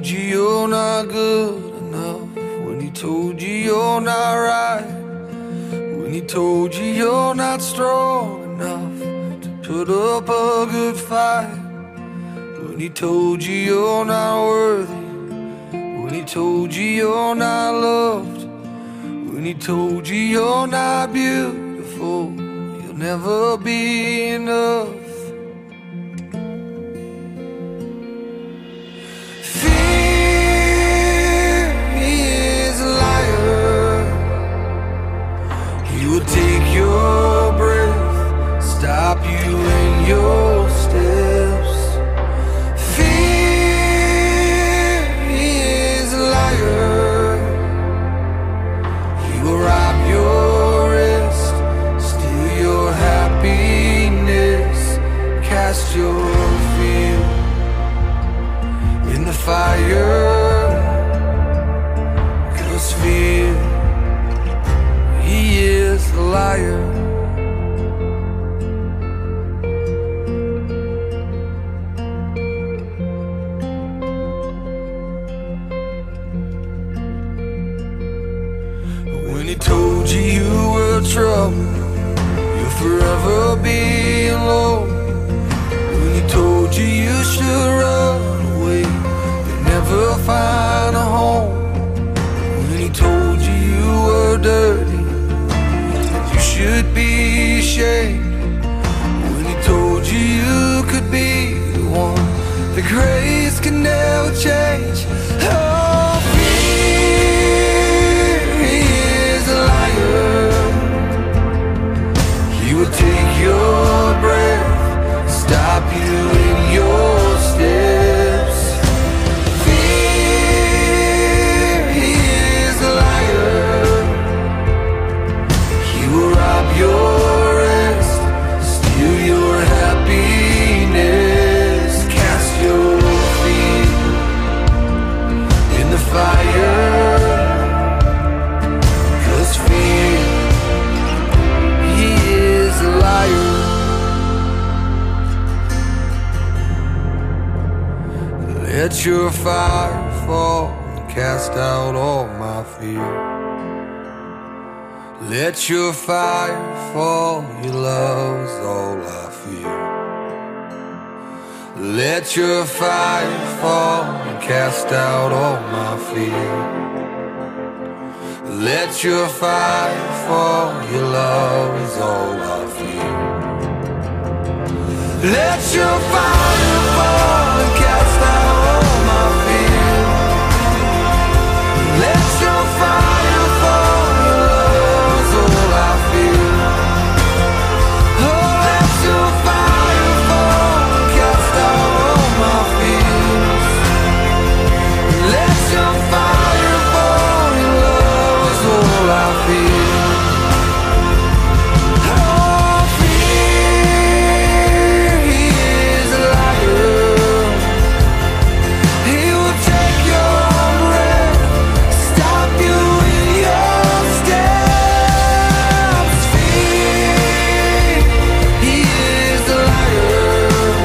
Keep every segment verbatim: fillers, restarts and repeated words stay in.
you you're not good enough, when he told you you're not right, when he told you you're not strong enough to put up a good fight, when he told you you're not worthy, when he told you you're not loved, when he told you you're not beautiful, you'll never be enough. He will take your breath, stop you in your steps. Fear, he is a liar. He will rob your rest, steal your happiness, cast your fear in the fire. 'Cause fear, he is a liar. When he told you you were trouble, you'll forever be alone. When he told you you should run away, you'll never find a home. When he told you you were dirty, you should be ashamed. When he told you you could be the one, the grace can never change. Oh, fear, he is a liar. He will take your breath, stop you in your steps. Fear, he is a liar. He will rob your rest, steal your happiness, cast your feet in the fire. 'Cause fear, he is a liar. Let your fire fall and cast out all my fear. Let your fire fall, your love's all I fear. Let your fire fall and cast out all my fear. Let your fire fall, your love is all I fear. Let your fire fall and cast out all my fear. Let your fire fall, your love is all I feel. Oh, let your fire fall and cast out all my fears. Let your fire fall, your love is all I feel. Oh, fear, he is a liar. He will take your breath, stop you in your steps. Fear, he is a liar.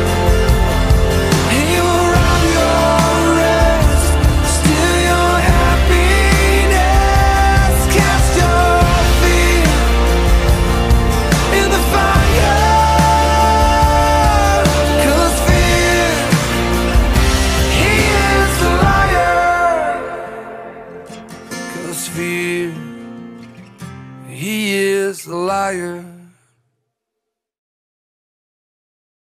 He will rob your rest, steal your happiness, cast your fear in the fire. 'Cause fear, he is a liar. 'Cause fear, he is a liar.